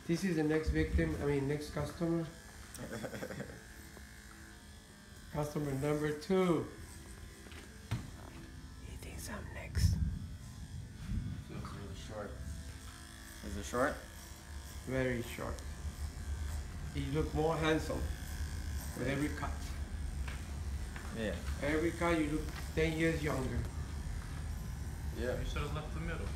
This is the next victim, next customer. Customer number 2. He thinks I'm next. Feels really short. Is it short? Very short. You look more handsome with every cut. Yeah. Every cut you look 10 years younger. Yeah. You should have left the middle.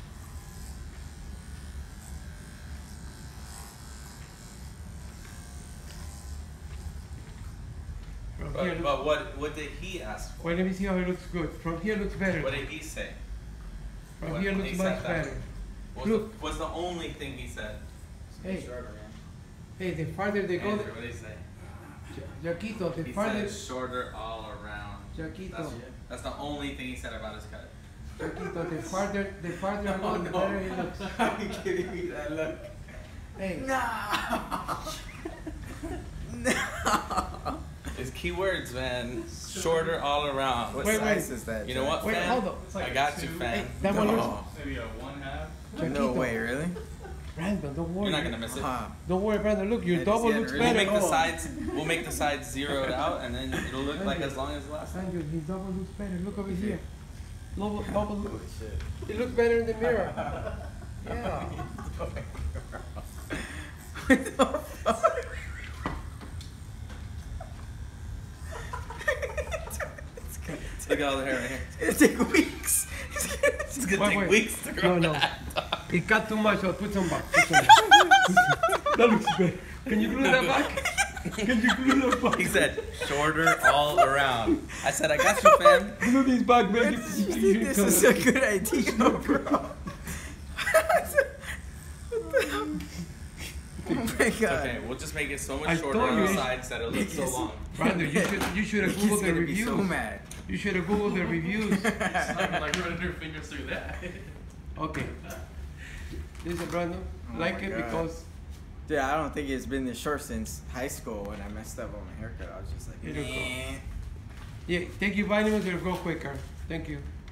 From here, But what did he ask for? wait, let me see how it looks good. From here looks better. What did he say? From what- here he looks said much that. better. What's Look. what's the only thing he said? Hey, hey, the farther they go, Andrew, what did he say? Jaquito, the He farther, said shorter all around. Jaquito, That's the only thing he said about his cut. Jaquito, the farther I go, the better it looks. I'm giving me that look. Hey, It's keywords, man. Shorter all around. What Wait, size wait. is that? You know what, wait, fam? hold on. I got you, fam. That one looks, Maybe a 1/2. Jack? No Jaquito. way, really? Brandon, don't worry. You're not gonna miss it. Huh. Don't worry, Brandon. Look, your I double just looks had We'll really- better. make the sides. We'll make the sides zeroed out, and then it'll look like as long as the last time. Andrew, his double looks better. Look over here. Double look. Shit. It looks better in the mirror. Yeah. Look at all the hair right here. It's gonna take weeks. It's gonna Wait, take wait. weeks to grow No, no. back. It cut too much, so put some back. Put some back. That looks better. Can you glue that back? Can you glue that back? He said shorter all around. I said I got you, fam. Glue this back, man. You think this is a good idea, bro? Oh my god. Okay, we'll just make it so I much shorter told on you. the sides that it looks so long. Brandon, you should have He's googled the gonna be reviews. so mad. You should have googled the reviews. It's not like running your fingers through that. Okay. Listen, Brandon, Oh like my it God. because Dude, I don't think it's been this short since high school when I messed up on my haircut. I was just like, It'll go. nah. yeah, take your vitamins, it'll go quicker. Thank you.